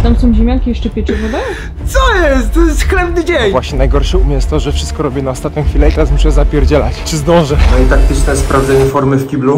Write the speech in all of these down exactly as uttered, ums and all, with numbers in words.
Tam są ziemniaki, jeszcze pieczywo dają? Co jest? To jest chlebny dzień! Właśnie najgorsze u mnie jest to, że wszystko robię na ostatnią chwilę i teraz muszę zapierdzielać. Czy zdążę? No i taktyczne sprawdzenie formy w kiblu.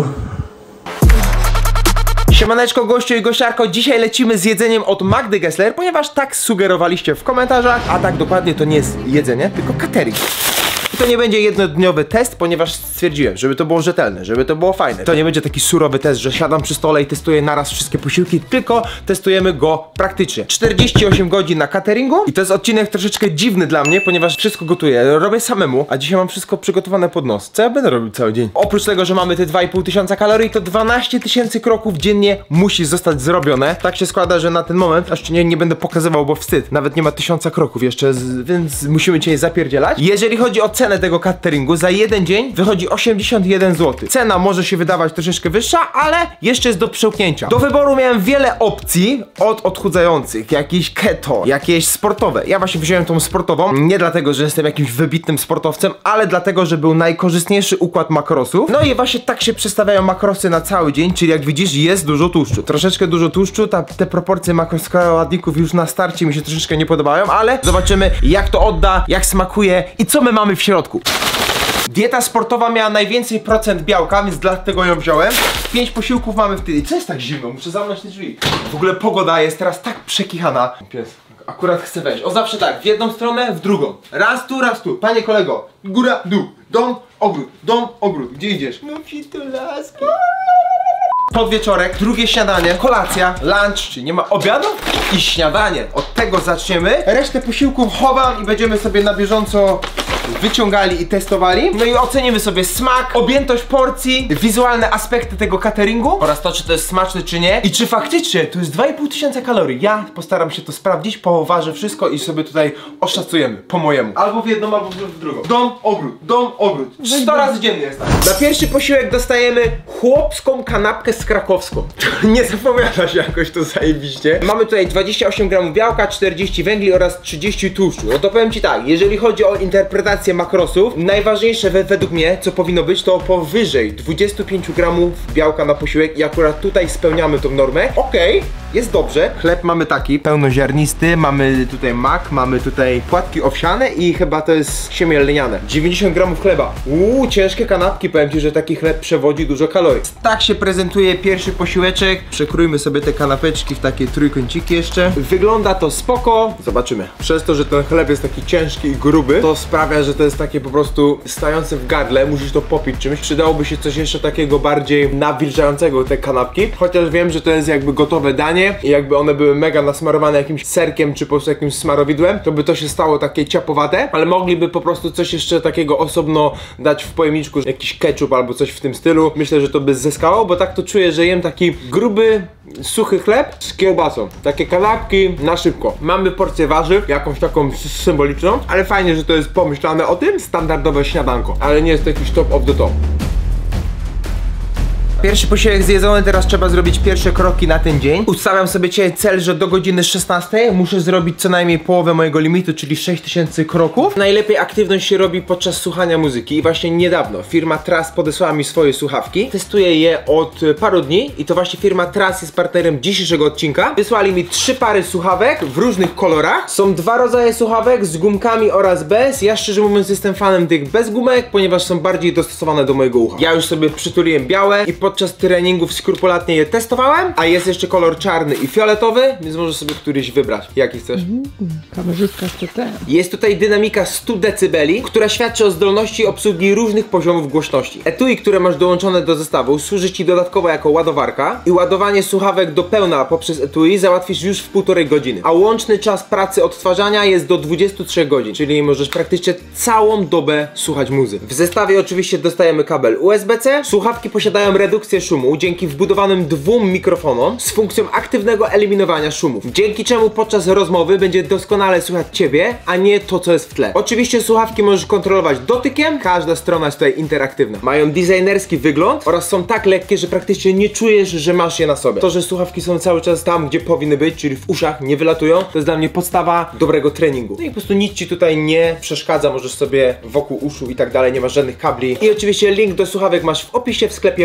Siemaneczko gościu i gościarko, dzisiaj lecimy z jedzeniem od Magdy Gessler, ponieważ tak sugerowaliście w komentarzach, a tak dokładnie to nie jest jedzenie, tylko catering. I to nie będzie jednodniowy test, ponieważ stwierdziłem, żeby to było rzetelne, żeby to było fajne. To nie będzie taki surowy test, że siadam przy stole i testuję naraz wszystkie posiłki, tylko testujemy go praktycznie. czterdzieści osiem godzin na cateringu i to jest odcinek troszeczkę dziwny dla mnie, ponieważ wszystko gotuję, robię samemu, a dzisiaj mam wszystko przygotowane pod nos. Co ja będę robił cały dzień? Oprócz tego, że mamy te dwa i pół tysiąca kalorii, to dwanaście tysięcy kroków dziennie musi zostać zrobione. Tak się składa, że na ten moment, aż nie, nie będę pokazywał, bo wstyd. Nawet nie ma tysiąca kroków jeszcze, z, więc musimy cię zapierdzielać. Jeżeli chodzi o cenę tego cateringu, za jeden dzień wychodzi osiemdziesiąt jeden złotych. Cena może się wydawać troszeczkę wyższa, ale jeszcze jest do przełknięcia. Do wyboru miałem wiele opcji, od odchudzających, jakieś keto, jakieś sportowe. Ja właśnie wziąłem tą sportową, nie dlatego, że jestem jakimś wybitnym sportowcem, ale dlatego, że był najkorzystniejszy układ makrosów. No i właśnie tak się przestawiają makrosy na cały dzień, czyli jak widzisz, jest dużo tłuszczu. Troszeczkę dużo tłuszczu, ta, te proporcje makroskładników już na starcie mi się troszeczkę nie podobają, ale zobaczymy, jak to odda, jak smakuje i co my mamy w środku. Dieta sportowa miała najwięcej procent białka, więc dlatego ją wziąłem. Pięć posiłków mamy wtedy. Co jest tak zimno? Muszę zamknąć te drzwi. W ogóle pogoda jest teraz tak przekichana. Pies akurat chce wejść. O, zawsze tak, w jedną stronę, w drugą. Raz tu, raz tu. Panie kolego, góra, dół, dom, ogród, dom, ogród. Gdzie idziesz? No przytulaski. Podwieczorek, drugie śniadanie, kolacja, lunch, czy nie ma obiadu? I śniadanie. Od tego zaczniemy. Resztę posiłków chowam i będziemy sobie na bieżąco wyciągali i testowali. No i ocenimy sobie smak, objętość porcji, wizualne aspekty tego cateringu oraz to, czy to jest smaczne, czy nie. I czy faktycznie to jest dwa i pół tysiąca kalorii. Ja postaram się to sprawdzić, poważę wszystko i sobie tutaj oszacujemy po mojemu. Albo w jedną, albo w drugą. Dom, ogród, dom, ogród. sto razy dziennie jest tak. Na pierwszy posiłek dostajemy chłopską kanapkę z krakowską. Nie zapowiada się jakoś to zajebiście. Mamy tutaj dwadzieścia osiem gramów białka, czterdzieści węgli oraz trzydzieści tłuszczu. No to powiem ci tak, jeżeli chodzi o interpretację makrosów, najważniejsze we, według mnie, co powinno być, to powyżej dwudziestu pięciu gramów białka na posiłek i akurat tutaj spełniamy tą normę. Okej, okay, jest dobrze. Chleb mamy taki, pełnoziarnisty, mamy tutaj mak, mamy tutaj płatki owsiane i chyba to jest siemię lniane. dziewięćdziesiąt gramów chleba. Uuu, ciężkie kanapki, powiem ci, że taki chleb przewodzi dużo kalorii. Tak się prezentuje pierwszy posiłeczek. Przekrójmy sobie te kanapeczki w takie trójkąciki jeszcze. Wygląda to spoko. Zobaczymy. Przez to, że ten chleb jest taki ciężki i gruby, to sprawia, że to jest takie po prostu stające w gardle, musisz to popić czymś. Przydałoby się coś jeszcze takiego bardziej nawilżającego te kanapki. Chociaż wiem, że to jest jakby gotowe danie i jakby one były mega nasmarowane jakimś serkiem czy po prostu jakimś smarowidłem, to by to się stało takie ciapowate, ale mogliby po prostu coś jeszcze takiego osobno dać w pojemniczku, jakiś ketchup albo coś w tym stylu. Myślę, że to by zyskało, bo tak to czuję, że jem taki gruby, suchy chleb z kiełbasą. Takie kanapki na szybko. Mamy porcję warzyw, jakąś taką symboliczną, ale fajnie, że to jest pomyślane o tym. Standardowe śniadanko, ale nie jest to jakiś top of the top. Pierwszy posiłek zjedzony, teraz trzeba zrobić pierwsze kroki na ten dzień. Ustawiam sobie dzisiaj cel, że do godziny szesnastej muszę zrobić co najmniej połowę mojego limitu, czyli sześć tysięcy kroków. Najlepiej aktywność się robi podczas słuchania muzyki i właśnie niedawno firma Tras podesłała mi swoje słuchawki. Testuję je od paru dni i to właśnie firma Tras jest partnerem dzisiejszego odcinka. Wysłali mi trzy pary słuchawek w różnych kolorach. Są dwa rodzaje słuchawek z gumkami oraz bez. Ja szczerze mówiąc jestem fanem tych bez gumek, ponieważ są bardziej dostosowane do mojego ucha. Ja już sobie przytuliłem białe i podczas treningów skrupulatnie je testowałem, a jest jeszcze kolor czarny i fioletowy, więc możesz sobie któryś wybrać. Jaki chcesz? Mm, kamerzysta z T T. Jest tutaj dynamika sto decybeli, która świadczy o zdolności obsługi różnych poziomów głośności. Etui, które masz dołączone do zestawu, służy ci dodatkowo jako ładowarka i ładowanie słuchawek do pełna poprzez etui załatwisz już w półtorej godziny, a łączny czas pracy odtwarzania jest do dwudziestu trzech godzin, czyli możesz praktycznie całą dobę słuchać muzyki. W zestawie oczywiście dostajemy kabel U S B C, słuchawki posiadają redukcję szumu dzięki wbudowanym dwóm mikrofonom z funkcją aktywnego eliminowania szumów, dzięki czemu podczas rozmowy będzie doskonale słychać ciebie, a nie to, co jest w tle. Oczywiście słuchawki możesz kontrolować dotykiem, każda strona jest tutaj interaktywna. Mają designerski wygląd oraz są tak lekkie, że praktycznie nie czujesz, że masz je na sobie. To, że słuchawki są cały czas tam, gdzie powinny być, czyli w uszach, nie wylatują, to jest dla mnie podstawa dobrego treningu. No i po prostu nic ci tutaj nie przeszkadza, możesz sobie wokół uszu i tak dalej, nie masz żadnych kabli. I oczywiście link do słuchawek masz w opisie w sklepie Media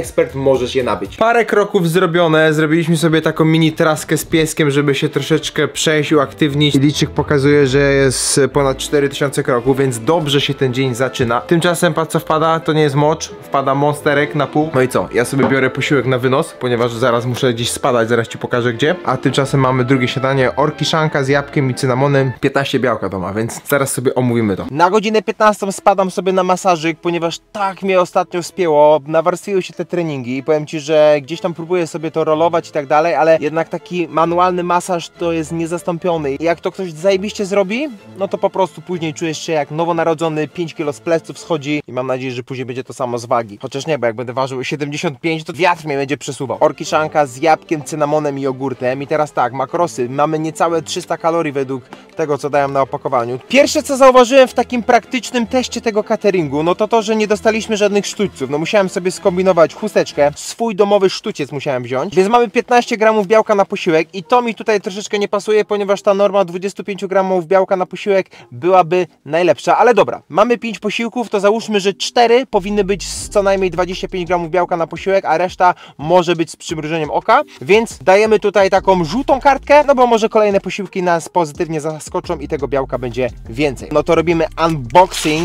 ekspert możesz je nabyć. Parę kroków zrobione, zrobiliśmy sobie taką mini traskę z pieskiem, żeby się troszeczkę przejść, uaktywnić. Licznik pokazuje, że jest ponad cztery tysiące kroków, więc dobrze się ten dzień zaczyna. Tymczasem patrz co wpada, to nie jest mocz, wpada monsterek na pół. No i co? Ja sobie biorę posiłek na wynos, ponieważ zaraz muszę gdzieś spadać, zaraz ci pokażę gdzie. A tymczasem mamy drugie śniadanie, orkiszanka z jabłkiem i cynamonem. piętnaście białka to ma, więc zaraz sobie omówimy to. Na godzinę piętnastą spadam sobie na masażyk, ponieważ tak mnie ostatnio spięło, nawarstwiły się te treningi i powiem ci, że gdzieś tam próbuję sobie to rolować i tak dalej, ale jednak taki manualny masaż to jest niezastąpiony. I jak to ktoś zajebiście zrobi, no to po prostu później czujesz się jak nowonarodzony, pięć kilo z pleców schodzi i mam nadzieję, że później będzie to samo z wagi. Chociaż nie, bo jak będę ważył siedemdziesiąt pięć, to wiatr mnie będzie przesuwał. Orkiszanka z jabłkiem, cynamonem i jogurtem. I teraz tak, makrosy. Mamy niecałe trzysta kalorii według tego, co dają na opakowaniu. Pierwsze, co zauważyłem w takim praktycznym teście tego cateringu, no to to, że nie dostaliśmy żadnych sztućców. No musiałem sobie skombinować chusteczkę, swój domowy sztuciec musiałem wziąć, więc mamy piętnaście gramów białka na posiłek i to mi tutaj troszeczkę nie pasuje, ponieważ ta norma dwadzieścia pięć gramów białka na posiłek byłaby najlepsza, ale dobra, mamy pięć posiłków, to załóżmy, że cztery powinny być z co najmniej dwadzieścia pięć gramów białka na posiłek, a reszta może być z przymrużeniem oka, więc dajemy tutaj taką żółtą kartkę, no bo może kolejne posiłki nas pozytywnie zaskoczą i tego białka będzie więcej. No to robimy unboxing.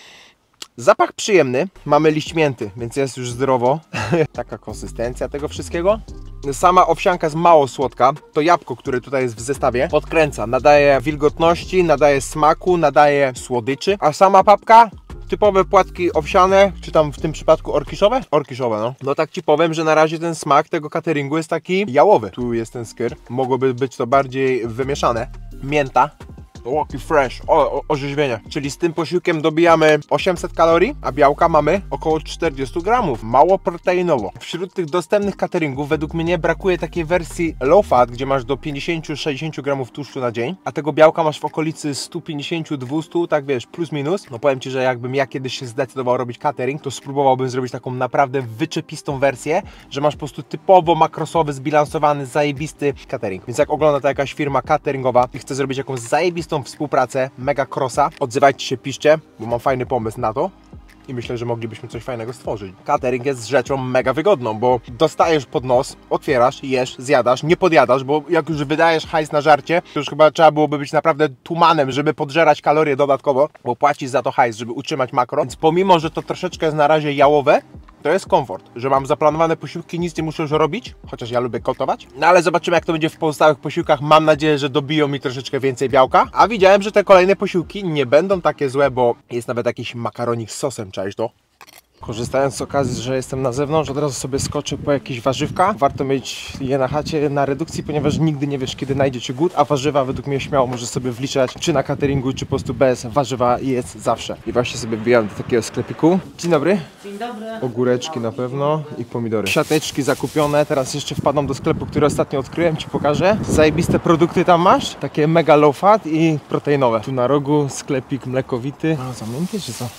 Zapach przyjemny, mamy liść mięty, więc jest już zdrowo. Taka konsystencja tego wszystkiego. Sama owsianka jest mało słodka, to jabłko, które tutaj jest w zestawie, podkręca, nadaje wilgotności, nadaje smaku, nadaje słodyczy, a sama papka, typowe płatki owsiane, czy tam w tym przypadku orkiszowe? Orkiszowe, no. No tak ci powiem, że na razie ten smak tego cateringu jest taki jałowy. Tu jest ten skyr, mogłoby być to bardziej wymieszane. Mięta. Łoki fresh, o, o, orzeźwienie. Czyli z tym posiłkiem dobijamy osiemset kalorii, a białka mamy około czterdzieści gramów. Mało proteinowo. Wśród tych dostępnych cateringów według mnie brakuje takiej wersji low fat, gdzie masz do pięćdziesiąt do sześćdziesięciu gramów tłuszczu na dzień, a tego białka masz w okolicy sto pięćdziesiąt do dwustu, tak wiesz, plus minus. No powiem ci, że jakbym ja kiedyś się zdecydował robić catering, to spróbowałbym zrobić taką naprawdę wyczepistą wersję, że masz po prostu typowo makrosowy, zbilansowany, zajebisty catering. Więc jak ogląda to jakaś firma cateringowa i chce zrobić jakąś zajebistą współpracę, mega crossa, odzywajcie się, piszcie, bo mam fajny pomysł na to i myślę, że moglibyśmy coś fajnego stworzyć. Catering jest rzeczą mega wygodną, bo dostajesz pod nos, otwierasz, jesz, zjadasz, nie podjadasz, bo jak już wydajesz hajs na żarcie, to już chyba trzeba byłoby być naprawdę tumanem, żeby podżerać kalorie dodatkowo, bo płacisz za to hajs, żeby utrzymać makro, więc pomimo, że to troszeczkę jest na razie jałowe, to jest komfort, że mam zaplanowane posiłki, nic nie muszę już robić, chociaż ja lubię gotować. No ale zobaczymy, jak to będzie w pozostałych posiłkach. Mam nadzieję, że dobiją mi troszeczkę więcej białka. A widziałem, że te kolejne posiłki nie będą takie złe, bo jest nawet jakiś makaronik z sosem, czaisz to? Korzystając z okazji, że jestem na zewnątrz, od razu sobie skoczę po jakieś warzywka. Warto mieć je na chacie na redukcji, ponieważ nigdy nie wiesz, kiedy znajdzie cię głód, a warzywa według mnie śmiało możesz sobie wliczać, czy na cateringu, czy po prostu bez. Warzywa jest zawsze. I właśnie sobie wbijam do takiego sklepiku. Dzień dobry. Dzień dobry. Ogóreczki na pewno i pomidory. Siateczki zakupione, teraz jeszcze wpadam do sklepu, który ostatnio odkryłem, ci pokażę. Zajebiste produkty tam masz, takie mega low fat i proteinowe. Tu na rogu sklepik mlekowity. A, zamknięty czy co?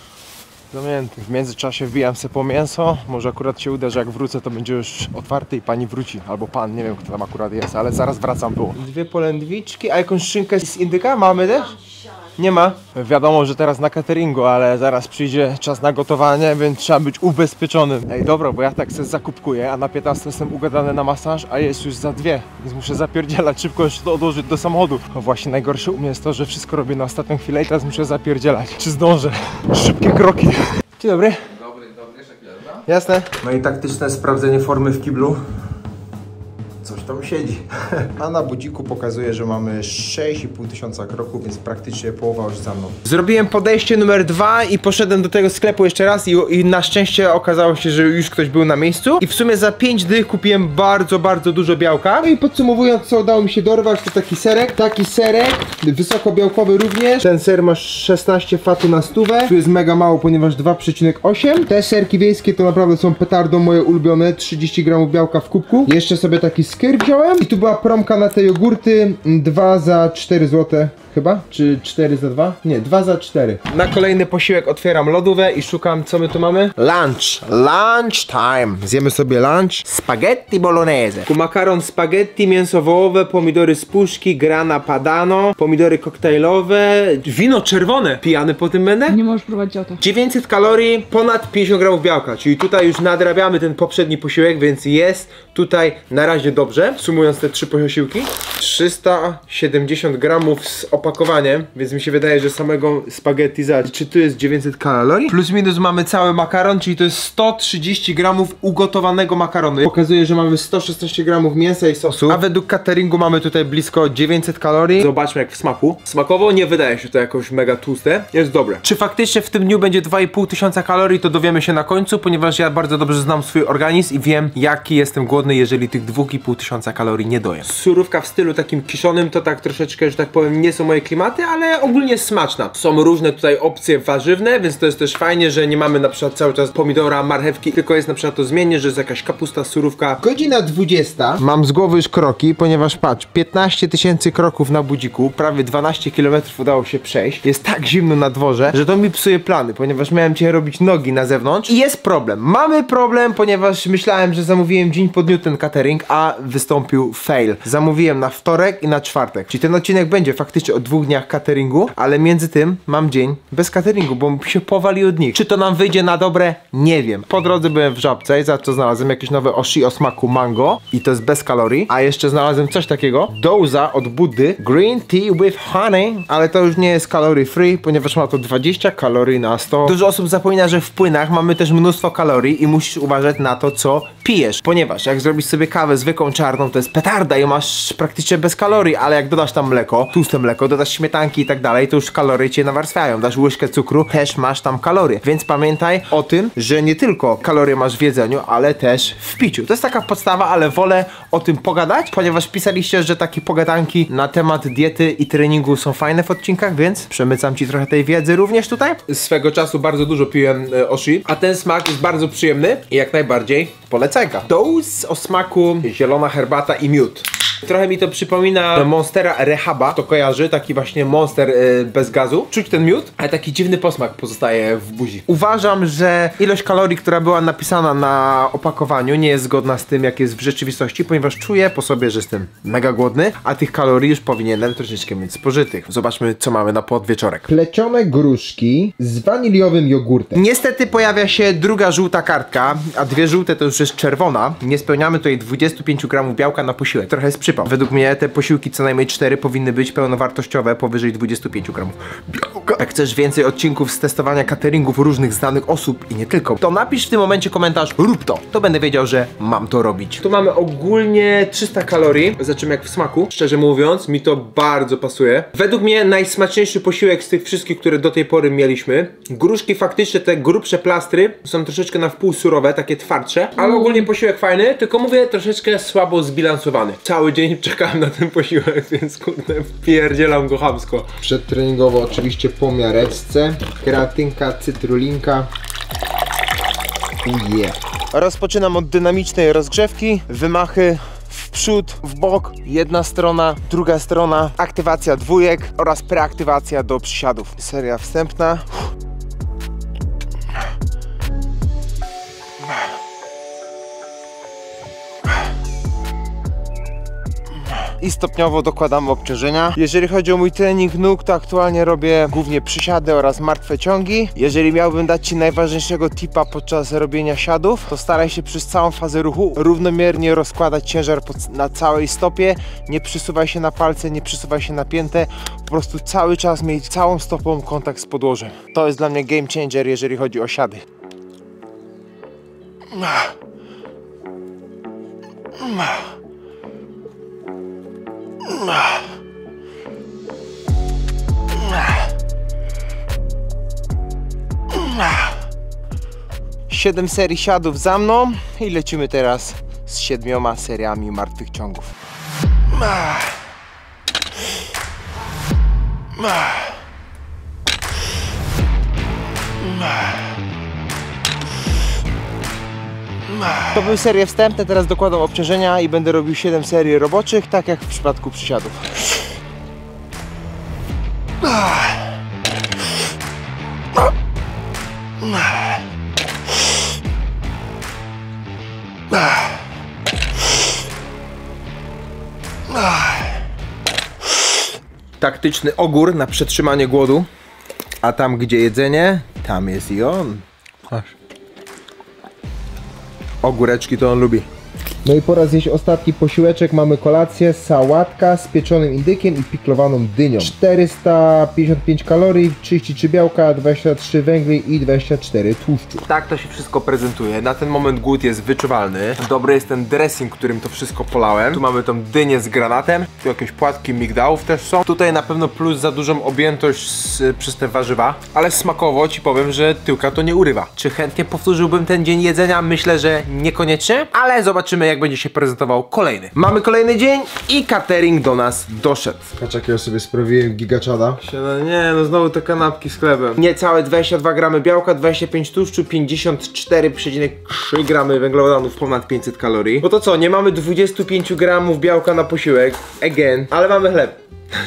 Zamknięty. W międzyczasie wbijam sobie po mięso. Może akurat się uda, że jak wrócę, to będzie już otwarty i pani wróci. Albo pan, nie wiem kto tam akurat jest, ale zaraz wracam było. Dwie polędwiczki, a jakąś szynkę z indyka mamy też? Nie ma. Wiadomo, że teraz na cateringu, ale zaraz przyjdzie czas na gotowanie, więc trzeba być ubezpieczonym. Ej, dobra, bo ja tak sobie zakupkuję, a na piętnastą jestem ugadany na masaż, a jest już za dwie, więc muszę zapierdzielać szybko jeszcze to odłożyć do samochodu. No właśnie, najgorsze u mnie jest to, że wszystko robię na ostatnią chwilę i teraz muszę zapierdzielać. Czy zdążę? Szybkie kroki. Dzień dobry. Dobry, dobry, szeklerna. Jasne. No i taktyczne sprawdzenie formy w kiblu. Coś tam siedzi. A na budziku pokazuje, że mamy sześć i pół tysiąca kroków, więc praktycznie połowa już za mną. Zrobiłem podejście numer dwa i poszedłem do tego sklepu jeszcze raz i, i na szczęście okazało się, że już ktoś był na miejscu. I w sumie za pięć dych kupiłem bardzo, bardzo dużo białka. No i podsumowując, co udało mi się dorwać, to taki serek. Taki serek, wysokobiałkowy również. Ten ser ma szesnaście fatu na stówę. Tu jest mega mało, ponieważ dwa przecinek osiem. Te serki wiejskie to naprawdę są petardą moje ulubione. trzydzieści gramów białka w kubku. Jeszcze sobie taki skyr burger wziąłem i tu była promka na te jogurty, dwa za cztery złote. Chyba? Czy cztery za dwa? Nie, dwa za cztery. Na kolejny posiłek otwieram lodówkę i szukam, co my tu mamy? Lunch. Lunch time. Zjemy sobie lunch. Spaghetti bolognese. Tu makaron spaghetti, mięso wołowe, pomidory z puszki, grana padano, pomidory koktajlowe, wino czerwone. Pijany po tym będę? Nie możesz prowadzić auta. dziewięćset kalorii, ponad pięćdziesiąt gramów białka, czyli tutaj już nadrabiamy ten poprzedni posiłek, więc jest tutaj na razie dobrze. Sumując te trzy posiłki, trzysta siedemdziesiąt gramów z opakowaniem, więc mi się wydaje, że samego spaghetti za, czy tu jest dziewięćset kalorii? Plus minus mamy cały makaron, czyli to jest sto trzydzieści gramów ugotowanego makaronu. Pokazuje, że mamy sto szesnaście gramów mięsa i sosu, a według cateringu mamy tutaj blisko dziewięćset kalorii. Zobaczmy jak w smaku. Smakowo nie wydaje się to jakoś mega tłuste, jest dobre. Czy faktycznie w tym dniu będzie dwa i pół tysiąca kalorii, to dowiemy się na końcu, ponieważ ja bardzo dobrze znam swój organizm i wiem, jaki jestem głodny, jeżeli tych dwa i pół tysiąca kalorii nie dojem. Surówka w stylu takim kiszonym to tak troszeczkę, że tak powiem, nie są moje klimaty, ale ogólnie smaczna. Są różne tutaj opcje warzywne, więc to jest też fajnie, że nie mamy na przykład cały czas pomidora, marchewki, tylko jest na przykład to zmiennie, że jest jakaś kapusta, surówka. Godzina dwudziesta. Mam z głowy już kroki, ponieważ patrz, piętnaście tysięcy kroków na budziku, prawie dwanaście kilometrów udało się przejść. Jest tak zimno na dworze, że to mi psuje plany, ponieważ miałem dzisiaj robić nogi na zewnątrz i jest problem. Mamy problem, ponieważ myślałem, że zamówiłem dzień po dniu ten catering, a wystąpił fail. Zamówiłem na wtorek i na czwartek. Czyli ten odcinek będzie faktycznie o dwóch dniach cateringu, ale między tym mam dzień bez cateringu, bo mi się powali od nich. Czy to nam wyjdzie na dobre? Nie wiem. Po drodze byłem w Żabce i za to znalazłem jakieś nowe oshi o smaku mango i to jest bez kalorii, a jeszcze znalazłem coś takiego, doza od Buddy, green tea with honey, ale to już nie jest calorie free, ponieważ ma to dwadzieścia kalorii na sto. Dużo osób zapomina, że w płynach mamy też mnóstwo kalorii i musisz uważać na to, co pijesz, ponieważ jak zrobisz sobie kawę zwykłą czarną, to jest petarda i masz praktycznie bez kalorii, ale jak dodasz tam mleko, tłuste mleko, dodasz śmietanki i tak dalej, to już kalorie cię nawarstwiają. Dasz łyżkę cukru, też masz tam kalorie. Więc pamiętaj o tym, że nie tylko kalorie masz w jedzeniu, ale też w piciu. To jest taka podstawa, ale wolę o tym pogadać, ponieważ pisaliście, że takie pogadanki na temat diety i treningu są fajne w odcinkach, więc przemycam ci trochę tej wiedzy również tutaj. Swego czasu bardzo dużo piłem e, oshi, a ten smak jest bardzo przyjemny i jak najbardziej polecajka. Dose o smaku zielona herbata i miód. Trochę mi to przypomina Monstera Rehaba, to kojarzy, taki właśnie monster yy, bez gazu. Czuć ten miód, ale taki dziwny posmak pozostaje w buzi. Uważam, że ilość kalorii, która była napisana na opakowaniu, nie jest zgodna z tym, jak jest w rzeczywistości, ponieważ czuję po sobie, że jestem mega głodny, a tych kalorii już powinienem troszeczkę mieć spożytych. Zobaczmy, co mamy na podwieczorek. Plecione gruszki z waniliowym jogurtem. Niestety pojawia się druga żółta kartka, a dwie żółte to już jest czerwona. Nie spełniamy tutaj dwudziestu pięciu gramów białka na posiłek. Trochę jest przypał. Według mnie te posiłki co najmniej cztery powinny być pełnowartościowe, powyżej dwudziestu pięciu gramów białka. Jak chcesz więcej odcinków z testowania cateringów różnych znanych osób i nie tylko, to napisz w tym momencie komentarz, rób to. To będę wiedział, że mam to robić. Tu mamy ogólnie trzysta kalorii. Zobaczymy jak w smaku. Szczerze mówiąc, mi to bardzo pasuje. Według mnie najsmaczniejszy posiłek z tych wszystkich, które do tej pory mieliśmy. Gruszki faktycznie, te grubsze plastry są troszeczkę na wpół surowe, takie twardsze, ale ogólnie posiłek fajny, tylko mówię troszeczkę słabo zbilansowany. Cały dzień czekałem na ten posiłek, więc kurde, wpierdzielam go chamsko. Przedtreningowo oczywiście po miareczce, kreatynka, cytrulinka. Yeah. Rozpoczynam od dynamicznej rozgrzewki, wymachy w przód, w bok, jedna strona, druga strona, aktywacja dwójek oraz preaktywacja do przysiadów. Seria wstępna. I stopniowo dokładamy obciążenia. Jeżeli chodzi o mój trening nóg, to aktualnie robię głównie przysiady oraz martwe ciągi. Jeżeli miałbym dać ci najważniejszego tipa podczas robienia siadów, to staraj się przez całą fazę ruchu równomiernie rozkładać ciężar na całej stopie. Nie przysuwaj się na palce, nie przysuwaj się na piętę. Po prostu cały czas mieć całą stopą kontakt z podłożem. To jest dla mnie game changer, jeżeli chodzi o siady. siedem serii siadów za mną i lecimy teraz z siedmioma seriami martwych ciągów. To były serie wstępne, teraz dokładam obciążenia i będę robił siedem serii roboczych, tak jak w przypadku przysiadów. Taktyczny ogór na przetrzymanie głodu, a tam gdzie jedzenie, tam jest i on. Aż. Ogóreczki to on lubi. No i pora zjeść ostatni posiłeczek. Mamy kolację, sałatka z pieczonym indykiem i piklowaną dynią. czterysta pięćdziesiąt pięć kalorii, trzydzieści trzy białka, dwadzieścia trzy węgli i dwadzieścia cztery tłuszczu. Tak to się wszystko prezentuje. Na ten moment głód jest wyczuwalny. Dobry jest ten dressing, którym to wszystko polałem. Tu mamy tą dynię z granatem. Tu jakieś płatki migdałów też są. Tutaj na pewno plus za dużą objętość z, przez te warzywa. Ale smakowo ci powiem, że tyłka to nie urywa. Czy chętnie powtórzyłbym ten dzień jedzenia? Myślę, że niekoniecznie. Ale zobaczymy, jak będzie się prezentował kolejny. Mamy kolejny dzień i catering do nas doszedł. Patrz, jak ja sobie sprawiłem gigaczada. No nie, no znowu te kanapki z chlebem. Niecałe dwadzieścia dwa gramy białka, dwadzieścia pięć tłuszczu, pięćdziesiąt cztery przecinek trzy gramy węglowodanów, ponad pięćset kalorii. No to co, nie mamy dwadzieścia pięć gramów białka na posiłek, again, ale mamy chleb.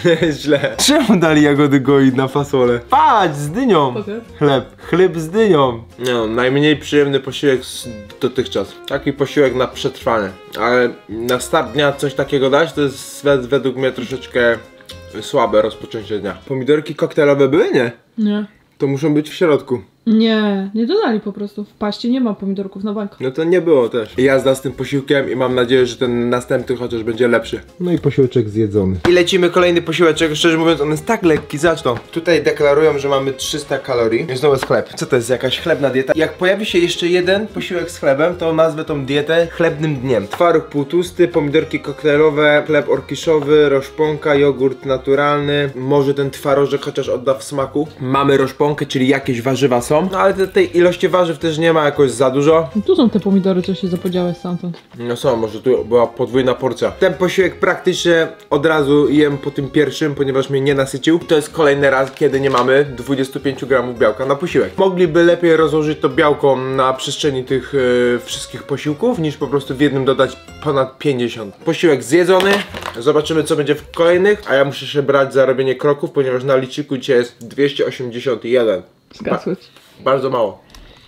Źle. Czemu dali jagody goi na fasolę? Patrz, z dynią. Okay. Chleb. Chleb z dynią. No, najmniej przyjemny posiłek z dotychczas. Taki posiłek na przetrwanie. Ale na start dnia coś takiego dać, to jest według mnie troszeczkę słabe rozpoczęcie dnia. Pomidorki koktajlowe były? Nie. Nie. To muszą być w środku. Nie, nie dodali po prostu. W paście nie ma pomidorków na bank. No to nie było też. Jazda z tym posiłkiem i mam nadzieję, że ten następny chociaż będzie lepszy. No i posiłeczek zjedzony. I lecimy kolejny posiłeczek. Szczerze mówiąc, on jest tak lekki. Zobacz to. Tutaj deklarują, że mamy trzysta kalorii. I znowu jest chleb. Co to jest? Jakaś chlebna dieta? Jak pojawi się jeszcze jeden posiłek z chlebem, to nazwę tą dietę chlebnym dniem. Twaróg półtłusty, pomidorki koktajlowe, chleb orkiszowy, roszponka, jogurt naturalny. Może ten twarożek chociaż odda w smaku. Mamy roszponkę, czyli jakieś warzywa są. No ale te, tej ilości warzyw też nie ma jakoś za dużo. No tu są te pomidory, co się zapodziałeś stamtąd. No są, może tu była podwójna porcja. Ten posiłek praktycznie od razu jem po tym pierwszym, ponieważ mnie nie nasycił. To jest kolejny raz, kiedy nie mamy dwadzieścia pięć gramów białka na posiłek. Mogliby lepiej rozłożyć to białko na przestrzeni tych yy, wszystkich posiłków, niż po prostu w jednym dodać ponad pięćdziesiąt. Posiłek zjedzony. Zobaczymy, co będzie w kolejnych, a ja muszę się brać za robienie kroków, ponieważ na liczniku dzisiaj jest dwieście osiemdziesiąt jeden. Zgasły ci. Bardzo mało.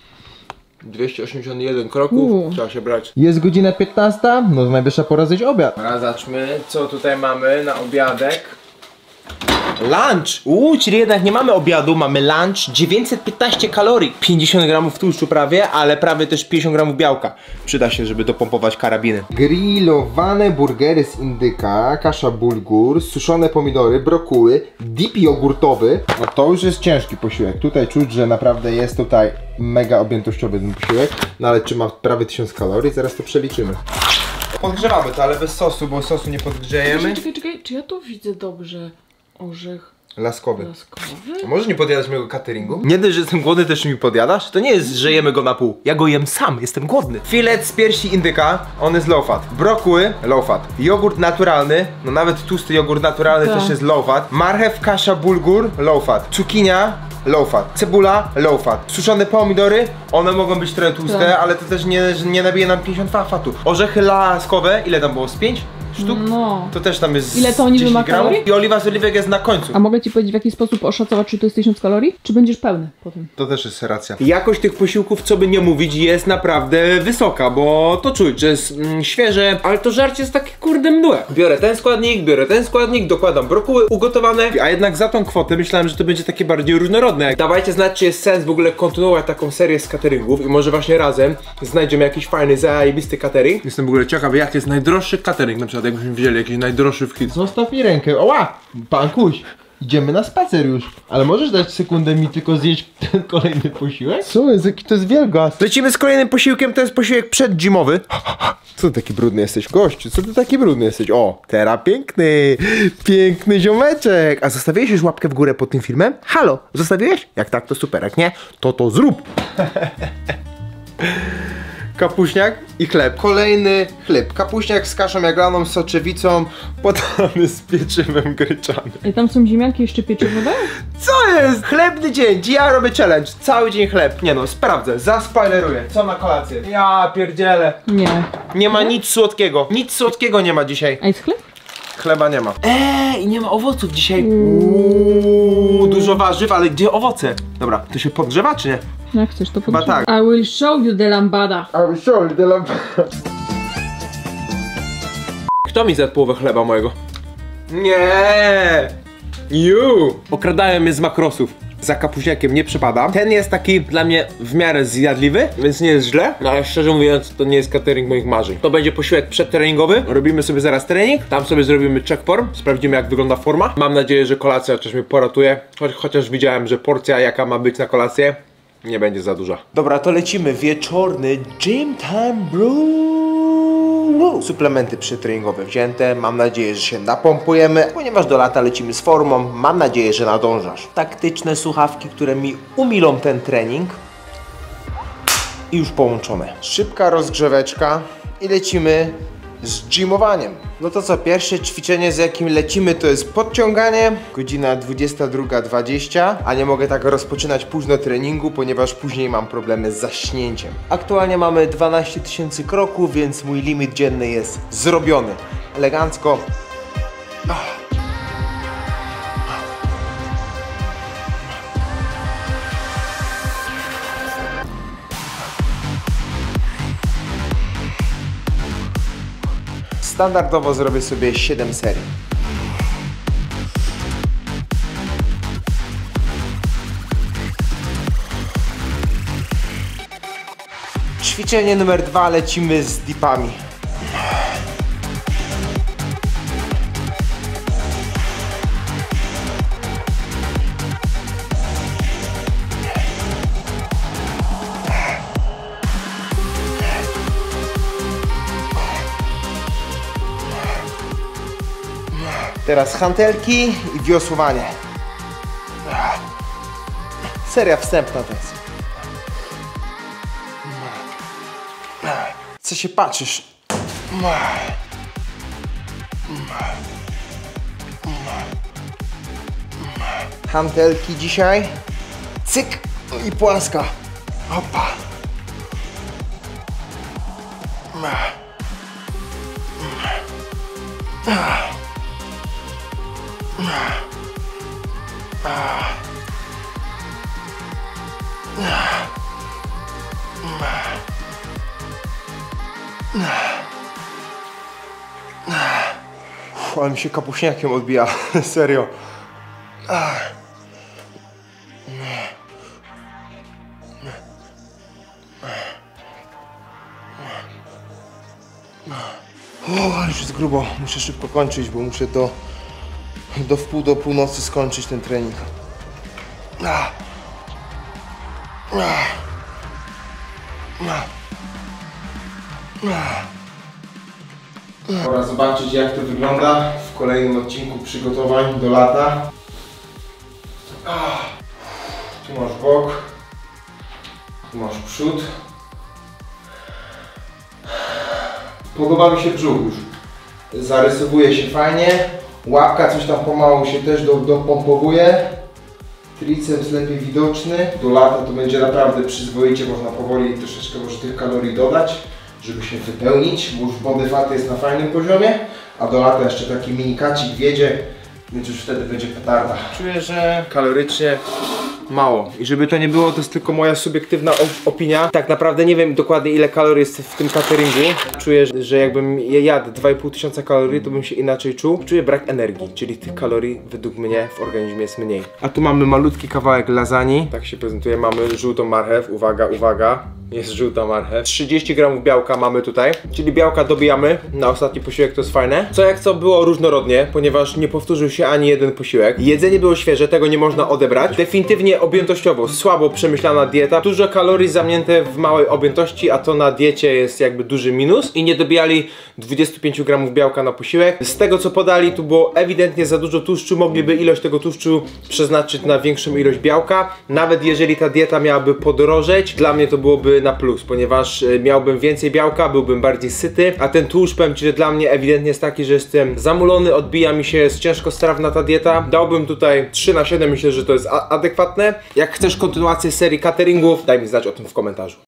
dwieście osiemdziesiąt jeden kroków, Uu. trzeba się brać. Jest godzina piętnasta, no to najwyższa pora zjeść obiad. Teraz zobaczmy, co tutaj mamy na obiadek. Lunch! Uuu, czyli jednak nie mamy obiadu, mamy lunch. dziewięćset piętnaście kalorii, pięćdziesiąt gramów tłuszczu prawie, ale prawie też pięćdziesiąt gramów białka. Przyda się, żeby dopompować karabiny. Grillowane burgery z indyka, kasza bulgur, suszone pomidory, brokuły, dip jogurtowy. No to już jest ciężki posiłek. Tutaj czuć, że naprawdę jest tutaj mega objętościowy ten posiłek. No ale czy ma prawie tysiąc kalorii? Zaraz to przeliczymy. Podgrzewamy to, ale bez sosu, bo sosu nie podgrzejemy. Czekaj, czekaj, czekaj, czy ja to widzę dobrze? Orzech laskowy. laskowy? A możesz nie podjadać mojego cateringu? Nie dość, że jestem głodny, też mi podjadasz? To nie jest, że jemy go na pół. Ja go jem sam, jestem głodny. Filet z piersi indyka, on jest low fat. Brokuły, low fat. Jogurt naturalny, no nawet tłusty jogurt naturalny tak. też jest low fat. Marchew, kasza, bulgur, low fat. Cukinia, low fat. Cebula, low fat. Suszone pomidory, one mogą być trochę tłuste, tak. ale to też nie, nie nabije nam pięćdziesiąt dwa fatu. Orzechy laskowe, ile tam było? Z pięć sztuk? No. To też tam jest ile to oni ma kalorii? I oliwa z oliwek jest na końcu. A mogę ci powiedzieć, w jaki sposób oszacować, czy to jest tysiąc kalorii? Czy będziesz pełny potem? To też jest racja. Jakość tych posiłków, co by nie mówić, jest naprawdę wysoka, bo to czuć, że jest mm, świeże, ale to żarcie jest takie kurde mdłe. Biorę ten składnik, biorę ten składnik, dokładam brokuły ugotowane, a jednak za tą kwotę myślałem, że to będzie takie bardziej różnorodne. Dawajcie znać, czy jest sens w ogóle kontynuować taką serię z cateringów i może właśnie razem znajdziemy jakiś fajny, zajebisty catering. Jestem w ogóle ciekawy, jak jest najdroższy catering, na przykład jakbyśmy wzięli jakiś najdroższy w hit. Zostaw mi rękę, oła! Pan Kuś! Idziemy na spacer już. Ale możesz dać sekundę mi tylko zjeść ten kolejny posiłek? Co jest? Jaki to jest wielgas? Lecimy z kolejnym posiłkiem, to jest posiłek przedzimowy. Co ty taki brudny jesteś? Gościu, co ty taki brudny jesteś? O, teraz piękny, piękny ziomeczek. A zostawiłeś już łapkę w górę pod tym filmem? Halo, zostawiłeś? Jak tak, to super, jak nie, to to zrób. kapuśniak i chleb. Kolejny chleb. Kapuśniak z kaszą jaglaną, soczewicą, podany z pieczywem gryczanym. I tam są ziemniaki, jeszcze pieczywo dają? Co jest? Chlebny dzień. Dziś ja robię challenge. Cały dzień chleb. Nie no, sprawdzę. Zaspoileruję. Co na kolację? Ja pierdzielę. Nie. Nie ma nic słodkiego. Nic słodkiego nie ma dzisiaj. A jest chleb? Chleba nie ma. Eee, i nie ma owoców dzisiaj. Uuu, dużo warzyw, ale gdzie owoce? Dobra, to się podgrzewa czy nie? Jak chcesz to Chyba podgrzewać. tak. I will show you the lambada. A show the lambada. Kto mi zjadł połowę chleba mojego? Nie. You. Okradają mnie z makrosów. Za kapuśniakiem nie przypada. Ten jest taki dla mnie w miarę zjadliwy, więc nie jest źle. No ale szczerze mówiąc, to nie jest catering moich marzeń. To będzie posiłek przedtreningowy. Robimy sobie zaraz trening. Tam sobie zrobimy check form. Sprawdzimy, jak wygląda forma. Mam nadzieję, że kolacja chociaż mnie poratuje. Cho chociaż widziałem, że porcja, jaka ma być na kolację, nie będzie za duża. Dobra, to lecimy. Wieczorny gym time, bro. Suplementy przytreningowe wzięte. Mam nadzieję, że się napompujemy, ponieważ do lata lecimy z formą. Mam nadzieję, że nadążasz. Taktyczne słuchawki, które mi umilą ten trening. I już połączone. Szybka rozgrzeweczka i lecimy z gymowaniem. No to co, pierwsze ćwiczenie, z jakim lecimy, to jest podciąganie. Godzina dwudziesta druga dwadzieścia, a nie mogę tak rozpoczynać późno treningu, ponieważ później mam problemy z zaśnięciem. Aktualnie mamy dwanaście tysięcy kroków, więc mój limit dzienny jest zrobiony. Elegancko. Standardowo zrobię sobie siedem serii. Ćwiczenie numer dwa, lecimy z dipami. Teraz hantelki i wiosłowanie. Seria wstępna to jest. Co się patrzysz? Hantelki dzisiaj. Cyk i płaska. Opa. Uf, ale mi się kapuśniakiem odbija, serio. O, ale już jest grubo, muszę szybko kończyć, bo muszę do, do wpół do północy skończyć ten trening. Pora zobaczyć, jak to wygląda w kolejnym odcinku przygotowań do lata. Tu masz bok, tu masz przód. Podoba mi się brzuch już. Zarysowuje się fajnie. Łapka coś tam pomału się też do, dopompowuje. Triceps lepiej widoczny. Do lata to będzie naprawdę przyzwoicie, można powoli troszeczkę może tych kalorii dodać, żeby się wypełnić, bo już body fat jest na fajnym poziomie, a do lata jeszcze taki mini kacik wiedzie, więc już wtedy będzie petarda. Czuję, że kalorycznie mało. I żeby to nie było, to jest tylko moja subiektywna opinia. Tak naprawdę nie wiem dokładnie, ile kalorii jest w tym cateringu. Czuję, że jakbym je jadł dwa i pół tysiąca kalorii, to bym się inaczej czuł. Czuję brak energii, czyli tych kalorii według mnie w organizmie jest mniej. A tu mamy malutki kawałek lasagne. Tak się prezentuje. Mamy żółtą marchew. Uwaga, uwaga. Jest żółta marchew. trzydzieści gramów białka mamy tutaj. Czyli białka dobijamy. Na ostatni posiłek to jest fajne. Co jak co było różnorodnie, ponieważ nie powtórzył się ani jeden posiłek. Jedzenie było świeże, tego nie można odebrać. Definitywnie objętościowo słabo przemyślana dieta. Dużo kalorii zamknięte w małej objętości, a to na diecie jest jakby duży minus. I nie dobijali dwudziestu pięciu gramów białka na posiłek. Z tego co podali, tu było ewidentnie za dużo tłuszczu. Mogliby ilość tego tłuszczu przeznaczyć na większą ilość białka. Nawet jeżeli ta dieta miałaby podrożeć, dla mnie to byłoby były na plus, ponieważ y, miałbym więcej białka, byłbym bardziej syty, a ten tłuszcz, powiem ci, że dla mnie ewidentnie jest taki, że jestem zamulony, odbija mi się, jest ciężkostrawna ta dieta. Dałbym tutaj trzy na siedem, myślę, że to jest adekwatne. Jak chcesz kontynuację serii cateringów, daj mi znać o tym w komentarzu.